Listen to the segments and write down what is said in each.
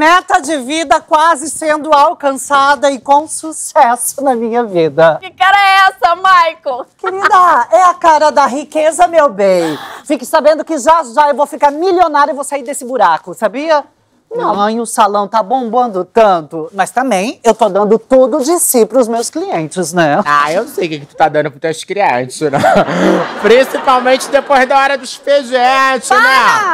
meta de vida quase sendo alcançada e com sucesso na minha vida. Que cara é essa, Michael? Querida, é a cara da riqueza, meu bem. Fique sabendo que já já eu vou ficar milionária e vou sair desse buraco, sabia? Não. Mãe, o salão tá bombando tanto. Mas também eu tô dando tudo de si pros meus clientes, né? Ah, eu sei o que tu tá dando pros teus clientes, né? Principalmente depois da hora dos expedientes, né?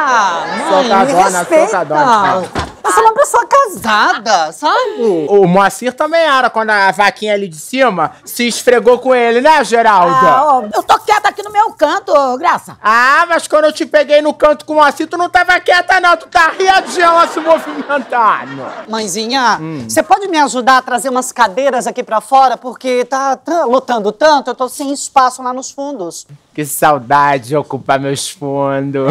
Socadona. Você é uma pessoa casada, sabe? O Moacir também era, quando a vaquinha ali de cima se esfregou com ele, né, Geralda? Eu tô quieta aqui no meu canto, Graça. Ah, mas quando eu te peguei no canto com o Moacir, tu não tava quieta, não. Tu tá riadinha lá se movimentando. Mãezinha, você pode me ajudar a trazer umas cadeiras aqui pra fora? Porque tá lotando tanto, eu tô sem espaço lá nos fundos. Que saudade de ocupar meus fundos.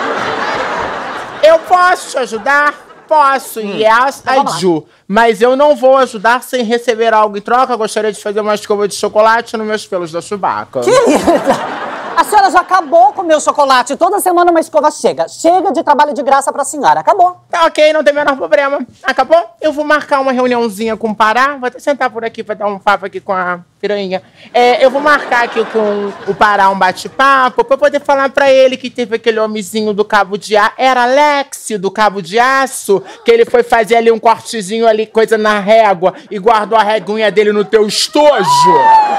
Eu posso te ajudar? Posso, yes, I do. Mas eu não vou ajudar sem receber algo em troca. Eu gostaria de fazer uma escova de chocolate nos meus pelos da Chewbacca. Querida, a senhora já acabou com o meu chocolate. Toda semana uma escova chega. Chega de trabalho de graça pra senhora. Acabou. Tá ok, não tem o menor problema. Acabou? Eu vou marcar uma reuniãozinha com o Pará. Vou até sentar por aqui pra dar um papo aqui com a piranha. Eu vou marcar aqui com o Pará um bate-papo pra poder falar pra ele que teve aquele homenzinho do cabo de aço. Era Alex, do cabo de aço, que ele foi fazer ali um cortezinho ali, coisa na régua, e guardou a reguinha dele no teu estojo.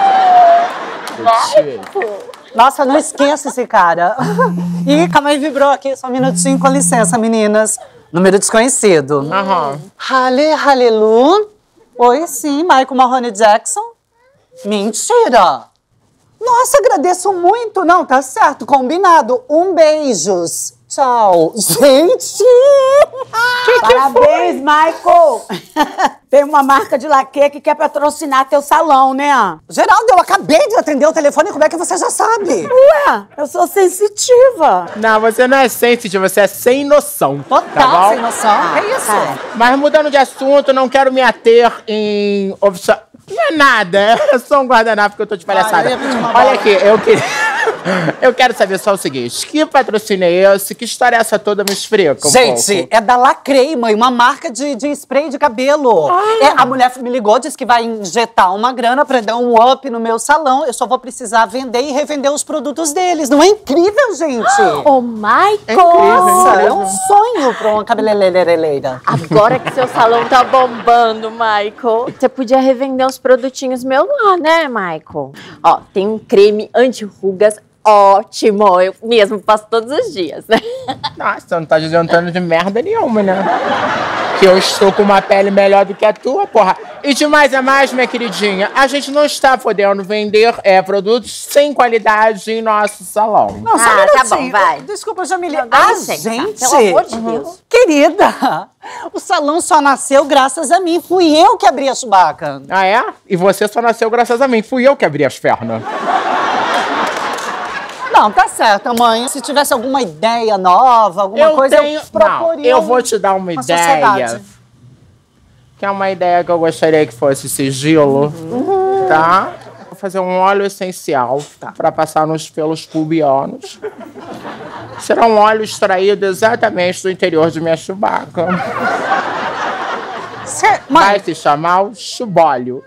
Nossa, não esqueça esse cara. Ih, calma aí, vibrou aqui. Só um minutinho, com licença, meninas. Número desconhecido. Halelu. Oi, sim, Michael Mahoney Jackson. Mentira! Nossa, agradeço muito. Não, tá certo, combinado. Beijos. Tchau. Gente! Parabéns, Michael! Tem uma marca de laque que quer patrocinar teu salão, né? Geraldo, eu acabei de atender o telefone, como é que você já sabe? Ué, eu sou sensitiva. Não, você não é sensitiva, você é sem noção. Total, tá sem noção. É isso. Mas mudando de assunto, não quero me ater em Não é nada, é só um guardanapo que eu tô de palhaçada. Olha aqui, eu quero saber só o seguinte: que patrocínio é esse? Que história é essa toda? Me explica um Gente, pouco. é da Lacrei, mãe, uma marca de spray de cabelo. A mulher me ligou, disse que vai injetar uma grana pra dar um up no meu salão. Eu só vou precisar vender e revender os produtos deles. Não é incrível, gente? Ô, Michael! Nossa, é um sonho pra uma cabeleireira. Agora que seu salão tá bombando, Michael, você podia revender uns produtinhos meus lá, né, Michael? Ó, tem um creme anti-rugas ótimo. Eu mesmo passo todos os dias, né? Nossa, não tá adiantando de merda nenhuma, né? Que eu estou com uma pele melhor do que a tua, porra. E de mais a mais, minha queridinha, a gente não está podendo vender produtos sem qualidade em nosso salão. Não, só tá bom, vai. Desculpa, Jamile. Gente, pelo amor de Deus. Querida, o salão só nasceu graças a mim. Fui eu que abri a Chewbacca. Ah, é? E você só nasceu graças a mim. Fui eu que abri as pernas. Não, tá certo, mãe. Se tivesse alguma ideia nova, alguma coisa, eu proporia. Eu vou te dar uma ideia. Sociedade. Que é uma ideia que eu gostaria que fosse sigilo, tá? Vou fazer um óleo essencial pra passar nos pelos pubianos. Será um óleo extraído exatamente do interior de minha Chewbacca. Vai se chamar o chubóleo.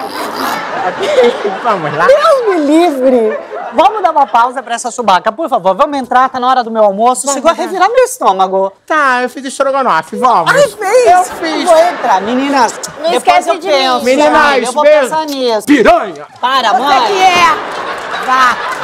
Vamos lá? Deus me livre! Vamos dar uma pausa pra essa Chewbacca, por favor. Vamos entrar, tá na hora do meu almoço. Chegou a revirar meu estômago. Tá, eu fiz estrogonofe, vamos. Ai, fez! Eu fiz. Vou entrar, meninas. Não Depois esquece eu de penso. mim. Meninas, eu vou beijo. pensar nisso. Piranha! Para, mãe. Vá.